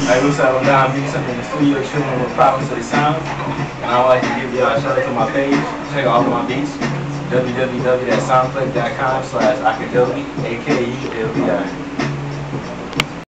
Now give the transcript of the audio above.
Hey, what's up? I'm Don Beats. I'm in the studio chilling with Problems of the Sound. And I would like to give you a shout out to my page. Check out all of my beats. www.soundclick.com/Akadilby, AKULBI.